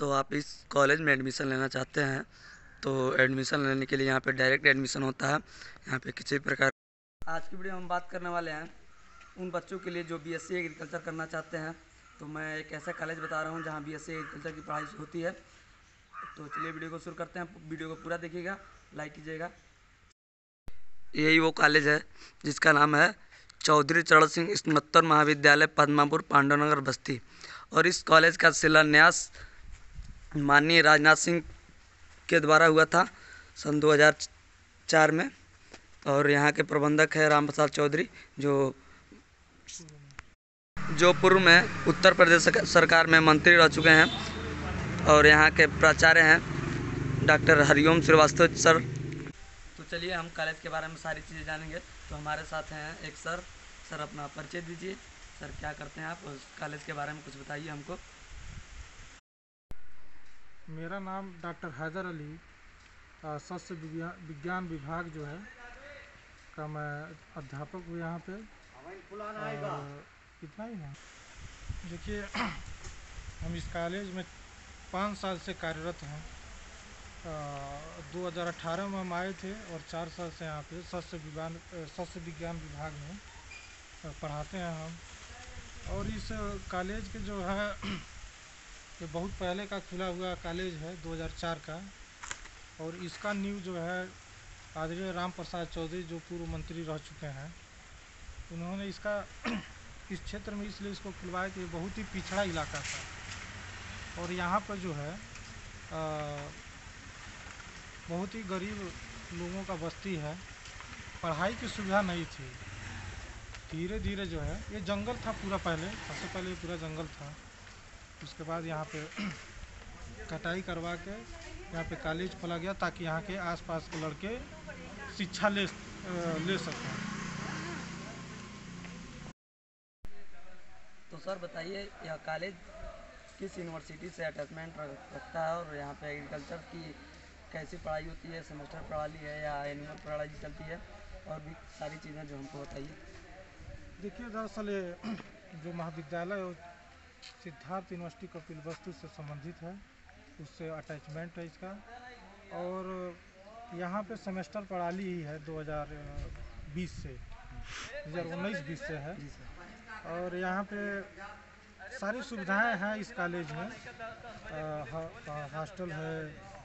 तो आप इस कॉलेज में एडमिशन लेना चाहते हैं तो एडमिशन लेने के लिए यहाँ पे डायरेक्ट एडमिशन होता है। यहाँ पे किसी प्रकार आज की वीडियो में हम बात करने वाले हैं उन बच्चों के लिए जो बीएससी एग्रीकल्चर करना चाहते हैं। तो मैं एक ऐसा कॉलेज बता रहा हूँ जहाँ बीएससी एग्रीकल्चर की पढ़ाई होती है। तो चलिए वीडियो को शुरू करते हैं। वीडियो को पूरा देखिएगा, लाइक कीजिएगा। यही वो कॉलेज है जिसका नाम है चौधरी चरण सिंह स्नातक महाविद्यालय पद्मापुर पांडवनगर बस्ती। और इस कॉलेज का शिलान्यास माननीय राजनाथ सिंह के द्वारा हुआ था सन 2004 में। और यहाँ के प्रबंधक है राम प्रसाद चौधरी जो पूर्व में उत्तर प्रदेश सरकार में मंत्री रह चुके हैं। और यहाँ के प्राचार्य हैं डॉक्टर हरिओम श्रीवास्तव सर। तो चलिए हम कॉलेज के बारे में सारी चीज़ें जानेंगे। तो हमारे साथ हैं एक सर अपना परिचय दीजिए। सर क्या करते हैं आप, उस कॉलेज के बारे में कुछ बताइए हमको। मेरा नाम डॉक्टर हैदर अली, सस्य विज्ञान विभाग जो है का मैं अध्यापक हूँ यहाँ पे। कितना ही है देखिए, हम इस कॉलेज में 5 साल से कार्यरत हैं। 2018 में हम आए थे और 4 साल से यहाँ पे सस्य विज्ञान विभाग में पढ़ाते हैं हम। और इस कॉलेज के जो है ये बहुत पहले का खुला हुआ कॉलेज है, 2004 का। और इसका नींव जो है आदरणीय राम प्रसाद चौधरी जो पूर्व मंत्री रह चुके हैं, उन्होंने इसका इस क्षेत्र में इसलिए इसको खुलवाया कि बहुत ही पिछड़ा इलाका था। और यहाँ पर जो है बहुत ही गरीब लोगों का बस्ती है, पढ़ाई की सुविधा नहीं थी। धीरे धीरे जो है ये जंगल था पूरा, सबसे पहले ये पूरा जंगल था। उसके बाद यहाँ पे कटाई करवा के यहाँ पे कॉलेज खोला गया ताकि यहाँ के आसपास के लड़के शिक्षा ले सकें। तो सर बताइए यह कॉलेज किस यूनिवर्सिटी से अटैचमेंट रखता है और यहाँ पे एग्रीकल्चर की कैसी पढ़ाई होती है, सेमेस्टर प्रणाली है या एनुअल प्रणाली चलती है, और भी सारी चीज़ें जो हमको बताइए। देखिए, दरअसल ये जो महाविद्यालय है सिद्धार्थ यूनिवर्सिटी कपिलवस्तु से संबंधित है, उससे अटैचमेंट है इसका। और यहाँ पे सेमेस्टर प्रणाली ही है 2020 से 2019-20 से है। और यहाँ पे सारी सुविधाएं हैं इस कॉलेज में। हॉस्टल है,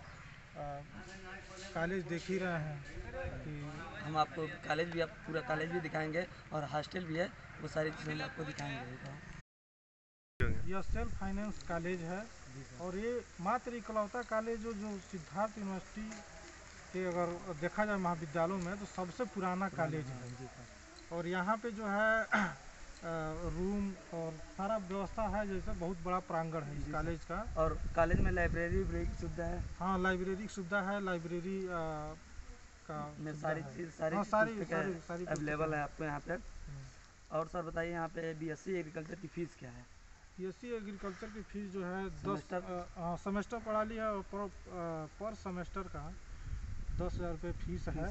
कॉलेज देख ही रहे हैं कि हम आपको कॉलेज भी पूरा कॉलेज भी दिखाएंगे और हॉस्टल भी है, वो सारी चीज़ें आपको दिखाएंगे। यह सेल्फ फाइनेंस कॉलेज है और ये मात्र इकलौता कॉलेज जो सिद्धार्थ यूनिवर्सिटी के अगर देखा जाए महाविद्यालयों में तो सबसे पुराना कॉलेज है। और यहाँ पे जो है रूम और सारा व्यवस्था है, जैसे बहुत बड़ा प्रांगण है इस कॉलेज का। और कॉलेज में लाइब्रेरी की सुविधा है। हाँ, लाइब्रेरी की सुविधा है। लाइब्रेरी का में सारी चीज़ सारी अवेलेबल है आपको यहाँ पे। और सर बताइए यहाँ पे बीएससी एग्रीकल्चर की फ़ीस क्या है। बीएससी एग्रीकल्चर की फ़ीस जो है 10 सेमेस्टर प्रणाली है और पर सेमेस्टर का 10,000 रुपये फीस है।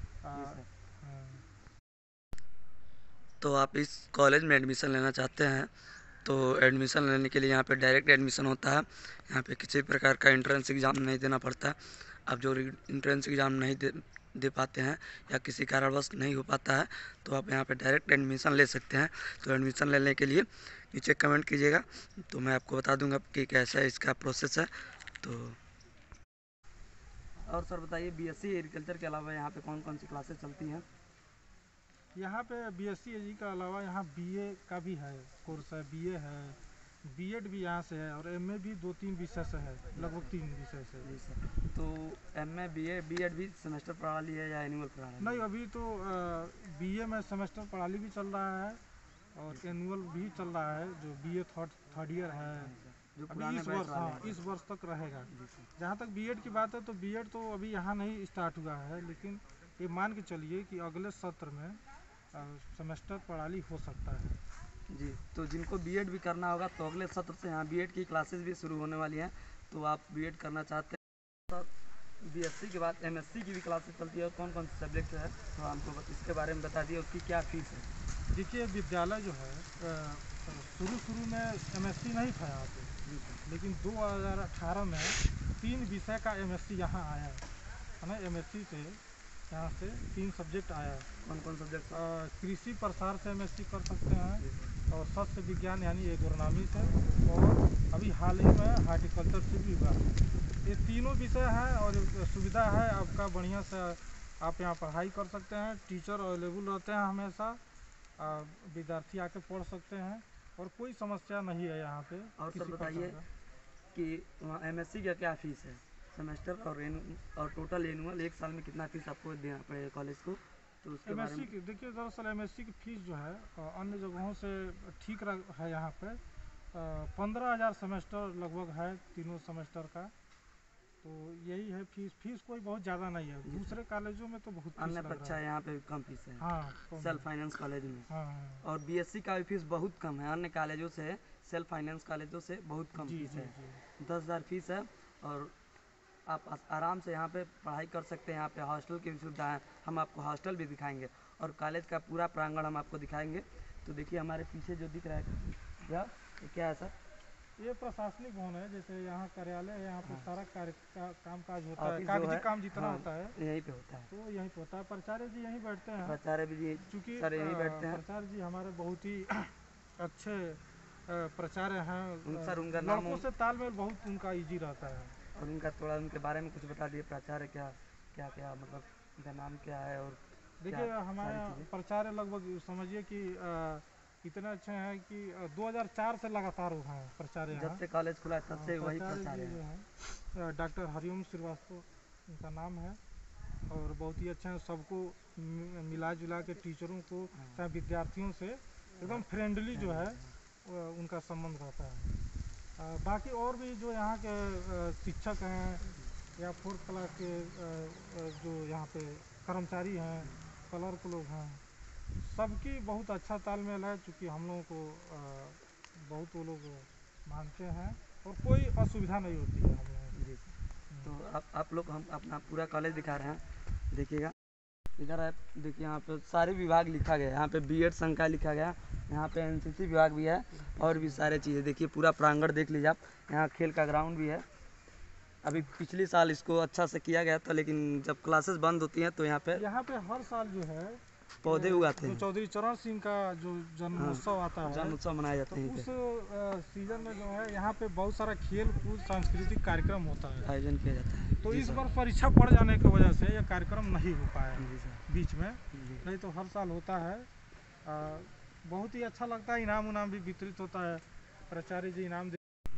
तो आप इस कॉलेज में एडमिशन लेना चाहते हैं तो एडमिशन लेने के लिए यहाँ पे डायरेक्ट एडमिशन होता है। यहाँ पे किसी प्रकार का एंट्रेंस एग्ज़ाम नहीं देना पड़ता। आप जो एंट्रेंस एग्ज़ाम नहीं दे पाते हैं या किसी कारणवश नहीं हो पाता है तो आप यहाँ पे डायरेक्ट एडमिशन ले सकते हैं। तो एडमिशन लेने के लिए नीचे कमेंट कीजिएगा तो मैं आपको बता दूंगा कि कैसा इसका प्रोसेस है। तो और सर बताइए बीएससी एग्रीकल्चर के अलावा यहाँ पे कौन कौन सी क्लासेस चलती हैं। यहाँ पे बीएससी एजी के अलावा यहाँ बीए का भी है कोर्स है, बीए है, बीएड भी यहाँ से है और एमए भी 2-3 विषय से है, लगभग 3 विषय से। तो एमए बीएड भी सेमेस्टर प्रणाली है या एनुअल प्रणाली? नहीं, अभी तो बीए में सेमेस्टर प्रणाली भी चल रहा है और एनुअल भी चल रहा है। जो बीए थर्ड ईयर है जो अभी इस वर्ष तक रहेगा। जहाँ तक बीएड की बात है तो बीएड तो अभी यहाँ नहीं स्टार्ट हुआ है, लेकिन ये मान के चलिए कि अगले सत्र में सेमेस्टर प्रणाली हो सकता है जी। तो जिनको बीएड भी करना होगा तो अगले सत्र से यहाँ बीएड की क्लासेस भी शुरू होने वाली हैं। तो आप बीएड करना चाहते हैं तो बीएससी के बाद एमएससी की भी क्लासेस चलती है और कौन कौन से सब्जेक्ट है तो हमको इसके बारे में बता दिए, उसकी क्या फीस है। देखिए, विद्यालय जो है शुरू में एमएससी नहीं था यहाँ पे, लेकिन 2018 में 3 विषय का एमएससी यहाँ आया है ना। एमएससी से यहाँ से 3 सब्जेक्ट आया है। कौन कौन सब्जेक्ट? कृषि प्रसार से एमएससी कर सकते हैं, और सस्य विज्ञान यानी एग्रोनॉमी से, और अभी हाल ही में हार्टिकल्चर से भी हुआ। ये तीनों विषय हैं और सुविधा है आपका बढ़िया से, आप यहाँ पढ़ाई कर सकते हैं। टीचर अवेलेबल रहते हैं हमेशा, विद्यार्थी आके पढ़ सकते हैं और कोई समस्या नहीं है यहाँ पे। और सर बताइए कि वहाँ एमएससी का क्या फीस है सेमेस्टर और टोटल एनुअल एक साल में कितना फीस आपको देना पड़ेगा कॉलेज को? तो उसके बारे में एमएससी की देखिए, दरअसल एमएससी की फीस जो है अन्य जगहों से ठीक है यहाँ पे। 15,000 सेमेस्टर लगभग है, तीनों सेमेस्टर का। तो यही है फीस। फीस कोई बहुत ज़्यादा नहीं है, दूसरे कॉलेजों में तो बहुत अन्य परीक्षा है यहाँ पे कम फीस है। हाँ, सेल्फ फाइनेंस कॉलेज में। हाँ। और बीएससी का भी फीस बहुत कम है, अन्य कॉलेजों से सेल्फ फाइनेंस कॉलेजों से बहुत कम फीस है। 10,000 फीस है और आप आराम से यहाँ पे पढ़ाई कर सकते हैं। यहाँ पे हॉस्टल की भी सुविधा है, हम आपको हॉस्टल भी दिखाएंगे और कॉलेज का पूरा प्रांगण हम आपको दिखाएंगे। तो देखिए हमारे पीछे जो दिख रहा है क्या है सर? ये प्रशासनिक भवन है, जैसे यहाँ कार्यालय है, यहाँ पे सारा काम काज होता है, ऑफिस कागजी काम जितना होता है यहीं पे होता है। तो यहीं पे होता है। प्राचार्य जी यहीं बैठते हैं। प्राचार्य जी चूँकि सर यहीं बैठते हैं। प्राचार्य जी हमारे बहुत ही अच्छे प्राचार्य हैं। सर उनका नाम लड़कों से तालमेल बहुत उनका ईजी रहता है। और उनका थोड़ा उनके बारे में कुछ बता दिए, प्राचार्य क्या क्या क्या मतलब उनका नाम क्या है? और देखिए हमारे प्राचार्य लगभग समझिए कि इतने अच्छे हैं कि 2004 से लगातार वो हैं प्राचार्य। जब से कॉलेज खुला तब से वही प्राचार्य हैं। डॉक्टर हरिओम श्रीवास्तव उनका नाम है और बहुत ही अच्छे हैं। सबको मिला जुला के, टीचरों को चाहे विद्यार्थियों से एकदम फ्रेंडली जो है उनका संबंध रहता है। बाकी और भी जो यहाँ के शिक्षक हैं या 4th क्लास के जो यहाँ पे कर्मचारी हैं, क्लर्क लोग हैं, सबकी बहुत अच्छा तालमेल है। चूँकि हम लोगों को बहुत वो लोग मानते हैं और कोई असुविधा नहीं होती है हम लोगों को। तो आप लोग हम अपना पूरा कॉलेज दिखा रहे हैं, देखिएगा इधर है। देखिए यहाँ पे सारे विभाग लिखा गया है। यहाँ पे बीएड संकाय लिखा गया, यहाँ पे एनसीसी विभाग भी है और भी सारे चीज़ें। देखिए पूरा प्रांगण देख लीजिए आप, यहाँ खेल का ग्राउंड भी है। अभी पिछले साल इसको अच्छा से किया गया था, लेकिन जब क्लासेस बंद होती हैं तो यहाँ पे हर साल जो है पौधे उगाते हैं। चौधरी चरण सिंह का जो जन्मोत्सव आता है, जन्मोत्सव मनाया जाता है। तो उस सीजन में जो है यहाँ पे बहुत सारा खेल कूद सांस्कृतिक कार्यक्रम होता है, आयोजन किया जाता है। तो इस बार परीक्षा पड़ जाने की वजह से यह कार्यक्रम नहीं हो पाया बीच में, नहीं तो हर साल होता है। बहुत ही अच्छा लगता है। इनाम उनाम भी वितरित होता है, प्राचार्य जी इनाम।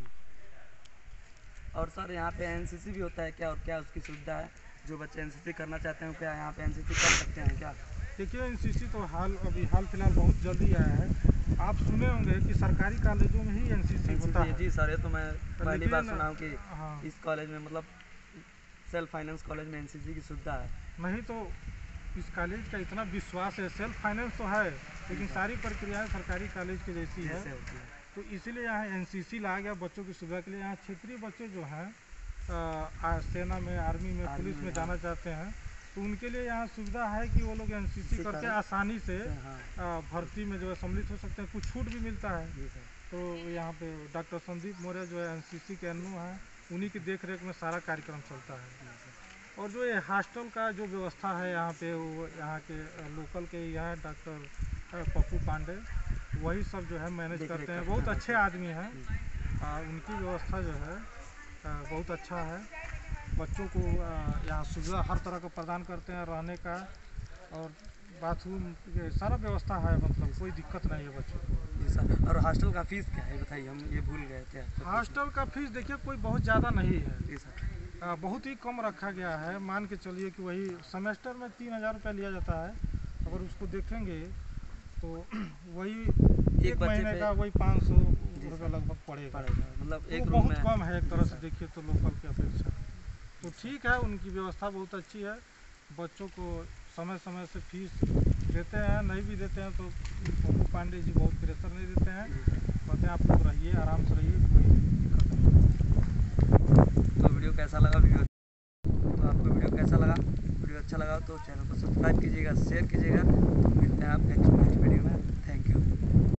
और सर यहाँ पे एनसीसी भी होता है क्या, और क्या उसकी सुविधा है? जो बच्चे एनसीसी करना चाहते हैं क्या यहाँ पे एनसीसी कर सकते हैं क्या? देखिए एनसीसी तो हाल फिलहाल बहुत जल्दी आया है। आप सुने होंगे कि सरकारी कॉलेजों में ही एनसीसी होता है। जी सर, ये तो मैं पहली बार सुना हूँ कि हाँ, इस कॉलेज में मतलब सेल्फ फाइनेंस कॉलेज में एनसीसी की सुविधा है। नहीं तो इस कॉलेज का इतना विश्वास है। सेल्फ फाइनेंस तो है लेकिन सारी प्रक्रियाएं सरकारी कॉलेज की जैसी है, तो इसीलिए यहाँ एनसीसी लाया गया बच्चों की सुविधा के लिए। यहाँ क्षेत्रीय बच्चे जो हैं सेना में, आर्मी में, पुलिस में जाना चाहते हैं, तो उनके लिए यहाँ सुविधा है कि वो लोग एनसीसी करके आसानी से भर्ती में जो है सम्मिलित हो सकते हैं। कुछ छूट भी मिलता है। तो यहाँ पे डॉक्टर संदीप मौर्य जो है एनसीसी के एनओ हैं, उन्हीं की देख रेख में सारा कार्यक्रम चलता है। और जो ये हॉस्टल का जो व्यवस्था है यहाँ पे, वो यहाँ के लोकल के यहाँ डॉक्टर पप्पू पांडे वही सब जो है मैनेज करते हैं। बहुत अच्छे आदमी हैं। उनकी व्यवस्था जो है बहुत अच्छा है। बच्चों को यहाँ सुविधा हर तरह का प्रदान करते हैं, रहने का और बाथरूम सारा व्यवस्था है, मतलब कोई दिक्कत नहीं है बच्चों को। जी सर, और हॉस्टल का फीस क्या है बताइए, हम ये भूल गए थे। हॉस्टल का फीस देखिए कोई बहुत ज़्यादा नहीं है। जी सर, बहुत ही कम रखा गया है। मान के चलिए कि वही सेमेस्टर में 3,000 रुपया लिया जाता है। अगर उसको देखेंगे तो वही एक महीने का वही 500 रुपये लगभग पड़ेगा। मतलब एक बहुत कम है एक तरह से देखिए तो लोकल की अपेक्षा। तो ठीक है, उनकी व्यवस्था बहुत अच्छी है। बच्चों को समय समय से फीस देते हैं, नहीं भी देते हैं तो पप्पू पांडे जी बहुत प्रेशर नहीं देते हैं, कहते हैं आप लोग रहिए, आराम से रहिए, कोई दिक्कत नहीं। तो वीडियो कैसा लगा? तो आपको वीडियो कैसा लगा? वीडियो अच्छा लगा तो चैनल को सब्सक्राइब कीजिएगा, शेयर कीजिएगा